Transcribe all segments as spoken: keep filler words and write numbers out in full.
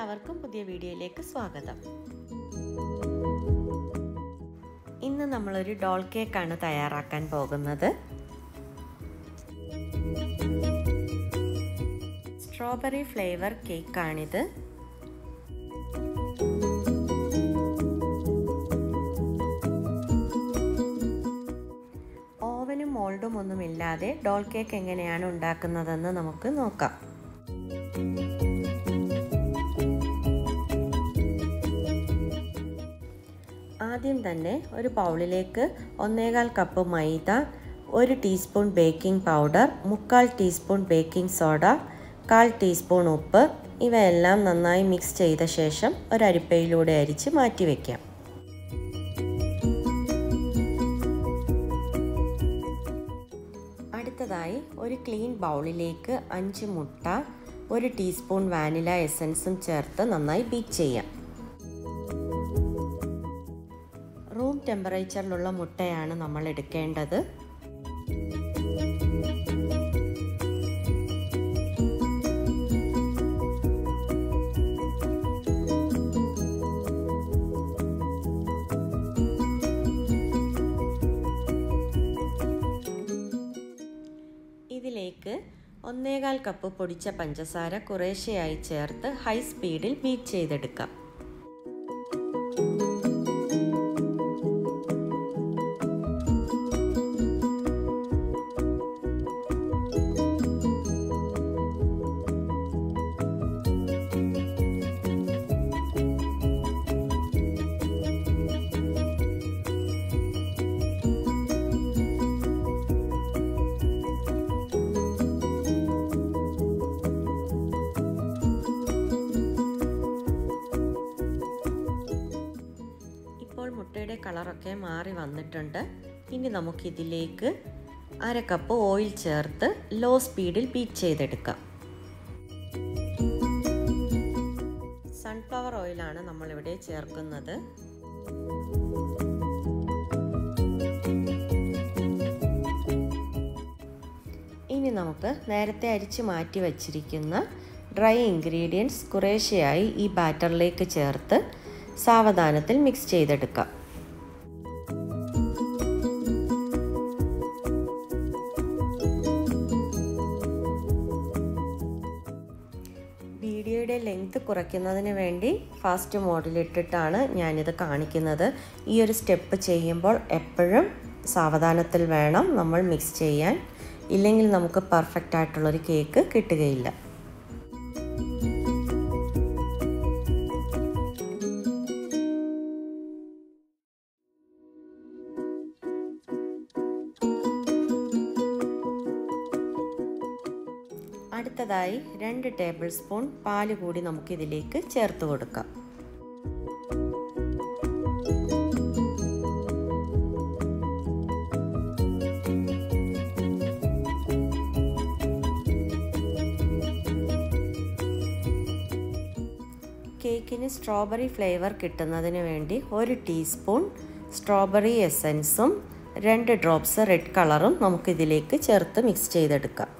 എല്ലാവർക്കും പുതിയ വീഡിയോയിലേക്ക് സ്വാഗതം. ഇന്ന് നമ്മളൊരു ഡോൾ കേക്കാണ് തയ്യാറാക്കാൻ പോകുന്നത്. Strawberry flavour കേക്കാണിത്. ഓവനും മോൾഡും ഒന്നുമില്ലാതെ ഡോൾ കേക്ക് എങ്ങനെയാണ് ഉണ്ടാക്കുന്നതെന്ന് നമുക്ക് നോക്കാം. ആദ്യം തന്നെ ഒരു ബൗളിലേക്ക് ഒന്നേകാൽ കപ്പ് മൈദ, ഒരു ടീസ്പൂൺ ബേക്കിംഗ് പൗഡർ, മുക്കാൽ ടീസ്പൂൺ ബേക്കിംഗ് സോഡ, കാൽ ടീസ്പൂൺ ഉപ്പ് ഇവയെല്ലാം നന്നായി മിക്സ് ചെയ്ത ശേഷം ഒരരിപ്പയിലൂടെ അരിച്ച് മാറ്റി വയ്ക്കാം. അടുത്തതായി ഒരു ക്ലീൻ ബൗളിലേക്ക് അഞ്ച് മുട്ട, ഒരു ടീസ്പൂൺ വാനില എസൻസും ചേർത്ത് നന്നായി ബീറ്റ് ചെയ്യാം. റൂം ടെമ്പറേച്ചറിലുള്ള മുട്ടയാണ് നമ്മൾ എടുക്കേണ്ടത്. ഇതിലേക്ക് ഒന്നേകാൽ കപ്പ് പൊടിച്ച പഞ്ചസാര കുറേശ്ശെയായി ചേർത്ത് ഹൈ സ്പീഡിൽ ബീറ്റ് ചെയ്തെടുക്കാം. മുട്ടയുടെ കളറൊക്കെ മാറി വന്നിട്ടുണ്ട്. ഇനി നമുക്കിതിലേക്ക് അര കപ്പ് ഓയിൽ ചേർത്ത് ലോ സ്പീഡിൽ ബീറ്റ് ചെയ്തെടുക്കാം. സൺഫ്ലവർ ഓയിലാണ് നമ്മളിവിടെ ചേർക്കുന്നത്. ഇനി നമുക്ക് നേരത്തെ അരിച്ച് മാറ്റി വച്ചിരിക്കുന്ന ഡ്രൈ ഇൻഗ്രീഡിയൻസ് കുറേശ്ശെയായി ഈ ബാറ്ററിലേക്ക് ചേർത്ത് സാവധാനത്തിൽ മിക്സ് ചെയ്തെടുക്കാം. വീഡിയോയുടെ ലെങ്ത് കുറയ്ക്കുന്നതിന് വേണ്ടി ഫാസ്റ്റ് മോഡിലിട്ടിട്ടാണ് ഞാനിത് കാണിക്കുന്നത്. ഈ ഒരു സ്റ്റെപ്പ് ചെയ്യുമ്പോൾ എപ്പോഴും സാവധാനത്തിൽ വേണം നമ്മൾ മിക്സ് ചെയ്യാൻ, ഇല്ലെങ്കിൽ നമുക്ക് പെർഫെക്റ്റ് ആയിട്ടുള്ളൊരു കേക്ക് കിട്ടുകയില്ല. അടുത്തതായി രണ്ട് ടേബിൾ സ്പൂൺ പാല് കൂടി നമുക്കിതിലേക്ക് ചേർത്ത് കൊടുക്കാം. കേക്കിന് സ്ട്രോബെറി ഫ്ലേവർ കിട്ടുന്നതിന് വേണ്ടി ഒരു ടീസ്പൂൺ സ്ട്രോബെറി എസൻസും രണ്ട് ഡ്രോപ്സ് റെഡ് കളറും നമുക്കിതിലേക്ക് ചേർത്ത് മിക്സ് ചെയ്തെടുക്കാം.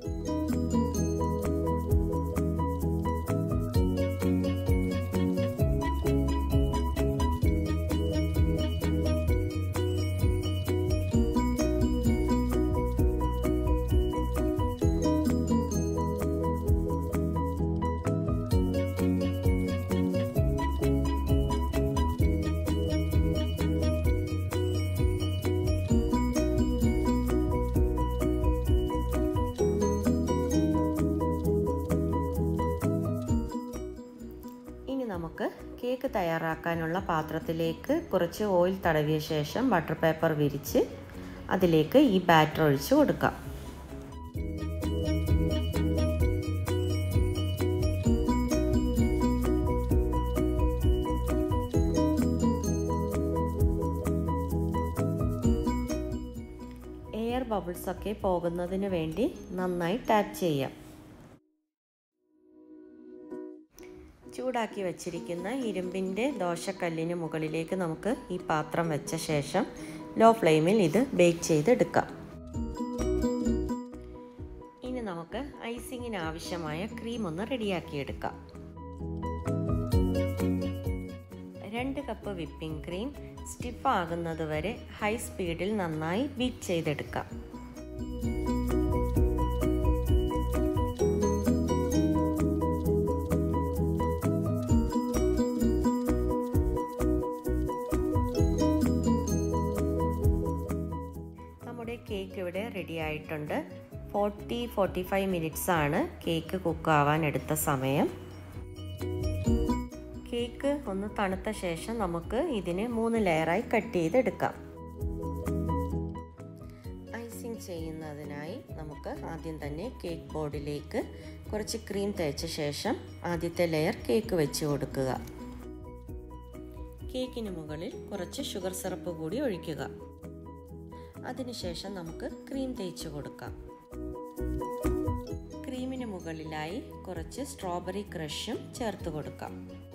നമുക്ക് കേക്ക് തയ്യാറാക്കാനുള്ള പാത്രത്തിലേക്ക് കുറച്ച് ഓയിൽ തടവിയ ശേഷം ബട്ടർ പേപ്പർ വിരിച്ച് അതിലേക്ക് ഈ ബാറ്റർ ഒഴിച്ച് കൊടുക്കാം. എയർ ബബിൾസ് ഒക്കെ പോകുന്നതിന് വേണ്ടി നന്നായി ടാപ്പ് ചെയ്യാം. ചൂടാക്കി വച്ചിരിക്കുന്ന ഇരുമ്പിൻ്റെ ദോശക്കല്ലിന് മുകളിലേക്ക് നമുക്ക് ഈ പാത്രം വെച്ച ശേഷം ലോ ഫ്ലെയിമിൽ ഇത് ബേക്ക് ചെയ്തെടുക്കാം. ഇനി നമുക്ക് ഐസിങ്ങിന് ആവശ്യമായ ക്രീം ഒന്ന് റെഡിയാക്കിയെടുക്കാം. രണ്ട് കപ്പ് വിപ്പിംഗ് ക്രീം സ്റ്റിഫ് ആകുന്നത് വരെ ഹൈ സ്പീഡിൽ നന്നായി ബീറ്റ് ചെയ്തെടുക്കാം. നമ്മുടെ കേക്ക് ഇവിടെ റെഡി ആയിട്ടുണ്ട്. ഫോർട്ടി ഫോർട്ടി ഫൈവ് മിനിറ്റ്സ് ആണ് കേക്ക് കുക്കാവാൻ എടുത്ത സമയം. കേക്ക് ഒന്ന് തണുത്ത ശേഷം നമുക്ക് ഇതിനെ മൂന്ന് ലെയറായി കട്ട് ചെയ്തെടുക്കാം. ഐസിങ് ചെയ്യുന്നതിനായി നമുക്ക് ആദ്യം തന്നെ കേക്ക് ബോർഡിലേക്ക് കുറച്ച് ക്രീം തേച്ച ശേഷം ആദ്യത്തെ ലെയർ കേക്ക് വെച്ച് കൊടുക്കുക. കേക്കിന് മുകളിൽ കുറച്ച് ഷുഗർ സിറപ്പ് കൂടി ഒഴിക്കുക. അതിനുശേഷം നമുക്ക് ക്രീം തേച്ച് കൊടുക്കാം. ക്രീമിന് മുകളിലായി കുറച്ച് സ്ട്രോബെറി ക്രഷും ചേർത്ത് കൊടുക്കാം.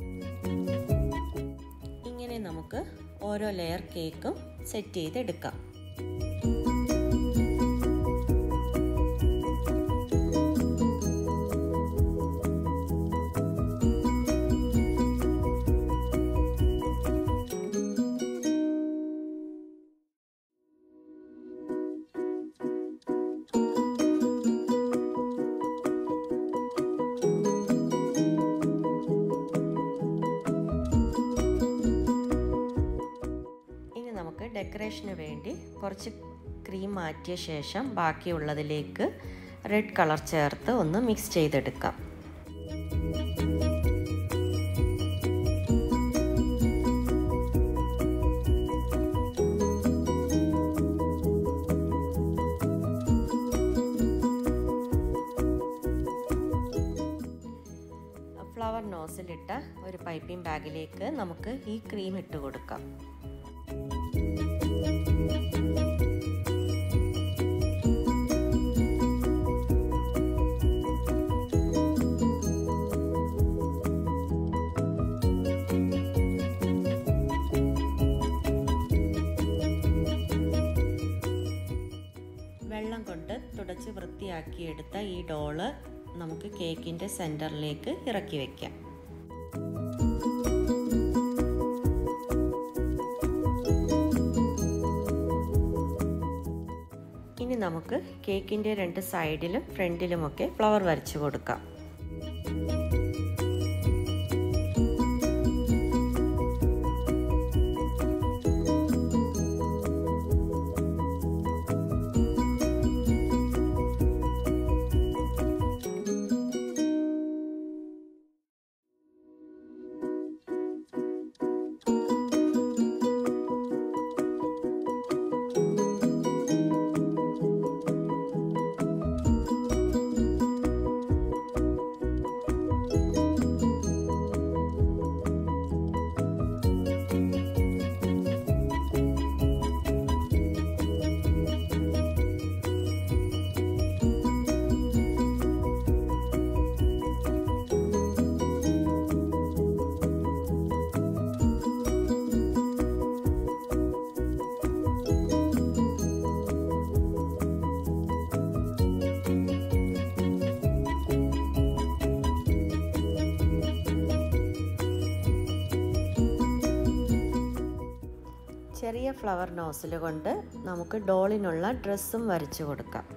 ഇങ്ങനെ നമുക്ക് ഓരോ ലെയർ കേക്കും സെറ്റ് ചെയ്തെടുക്കാം. നമുക്ക് ഡെക്കറേഷന് വേണ്ടി കുറച്ച് ക്രീം മാറ്റിയ ശേഷം ബാക്കിയുള്ളതിലേക്ക് റെഡ് കളർ ചേർത്ത് ഒന്ന് മിക്സ് ചെയ്തെടുക്കാം. ഫ്ലവർ നോസിലിട്ട ഒരു പൈപ്പിംഗ് ബാഗിലേക്ക് നമുക്ക് ഈ ക്രീം ഇട്ട് കൊടുക്കാം. വെള്ളം കൊണ്ട് തുടച്ച് വൃത്തിയാക്കിയെടുത്ത ഈ ഡോള് നമുക്ക് കേക്കിൻ്റെ സെൻറ്ററിലേക്ക് ഇറക്കി വയ്ക്കാം. ഇനി നമുക്ക് കേക്കിൻ്റെ രണ്ട് സൈഡിലും ഫ്രണ്ടിലുമൊക്കെ ഫ്ലവർ വരച്ചു കൊടുക്കാം. ചെറിയ ഫ്ലവർ നോസിൽ കൊണ്ട് നമുക്ക് ഡോളിനുള്ള ഡ്രസ്സും വരച്ചു കൊടുക്കാം.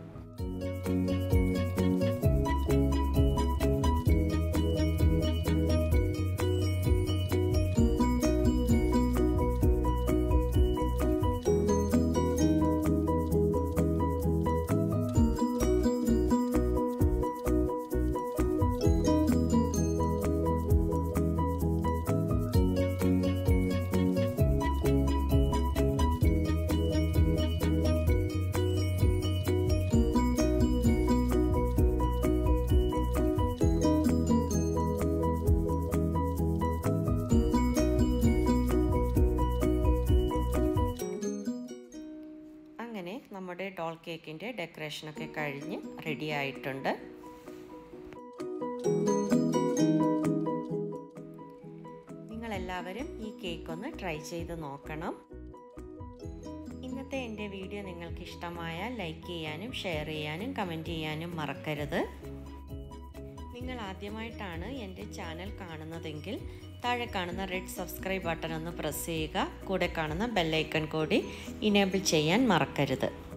നമ്മുടെ ഡോൾ കേക്കിൻ്റെ ഡെക്കറേഷനൊക്കെ കഴിഞ്ഞ് റെഡി ആയിട്ടുണ്ട്. നിങ്ങളെല്ലാവരും ഈ കേക്ക് ഒന്ന് ട്രൈ ചെയ്ത് നോക്കണം. ഇന്നത്തെ എൻ്റെ വീഡിയോ നിങ്ങൾക്ക് ഇഷ്ടമായാൽ ലൈക്ക് ചെയ്യാനും ഷെയർ ചെയ്യാനും കമൻറ്റ് ചെയ്യാനും മറക്കരുത്. നിങ്ങൾ ആദ്യമായിട്ടാണ് എൻ്റെ ചാനൽ കാണുന്നതെങ്കിൽ താഴെ കാണുന്ന റെഡ് സബ്സ്ക്രൈബ് ബട്ടൺ ഒന്ന് പ്രസ് ചെയ്യുക. കൂടെ കാണുന്ന ബെല്ലൈക്കൺ കൂടി ഇനേബിൾ ചെയ്യാൻ മറക്കരുത്.